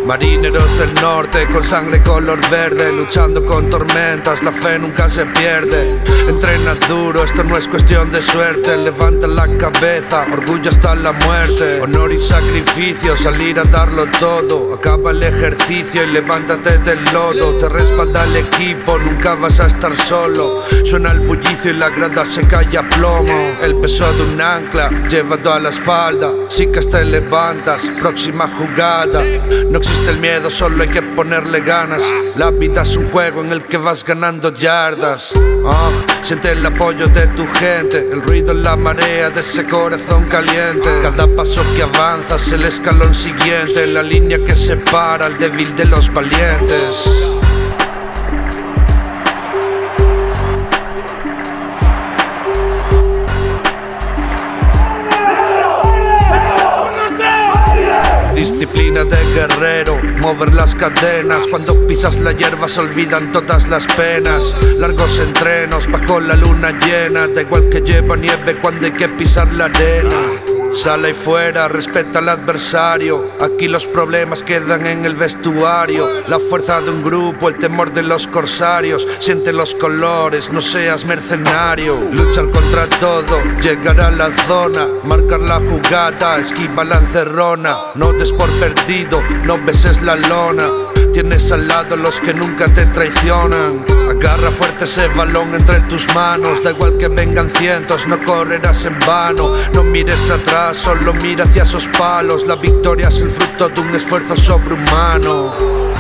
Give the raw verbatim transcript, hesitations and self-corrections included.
Marineros del norte con sangre color verde, luchando con tormentas, la fe nunca se pierde. Entrena duro, esto no es cuestión de suerte. Levanta la cabeza, orgullo hasta la muerte. Honor y sacrificio, salir a darlo todo. Acaba el ejercicio y levántate del lodo. Te respalda el equipo, nunca vas a estar solo. Suena el bullicio y la grada se cae a plomo. El peso de un ancla, llevado a la espalda. Sí que te levantas, próxima jugada. No existe el miedo, solo hay que ponerle ganas. La vida es un juego en el que vas ganando yardas. Oh, siente el apoyo de tu gente, el ruido en la marea de ese corazón caliente. Cada paso que avanzas, el escalón siguiente, la línea que separa al débil de los valientes. Disciplina de guerrero, mover las cadenas. Cuando pisas la hierba se olvidan todas las penas. Largos entrenos bajo la luna llena. Da igual que lleva nieve cuando hay que pisar la arena. Sale ahí fuera, respeta al adversario. Aquí los problemas quedan en el vestuario. La fuerza de un grupo, el temor de los corsarios. Siente los colores, no seas mercenario. Luchar contra todo, llegar a la zona. Marcar la jugada, esquiva la encerrona. No des por perdido, no beses la lona. Tienes al lado los que nunca te traicionan. Agarra fuerte ese balón entre tus manos. Da igual que vengan cientos, no correrás en vano. No mires atrás, solo mira hacia esos palos. La victoria es el fruto de un esfuerzo sobrehumano.